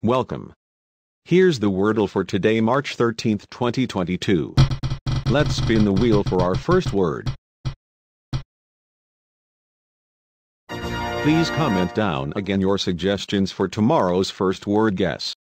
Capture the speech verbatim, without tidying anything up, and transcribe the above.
Welcome. Here's the Wordle for today, March thirteenth, twenty twenty-two. Let's spin the wheel for our first word. Please comment down again your suggestions for tomorrow's first word guess.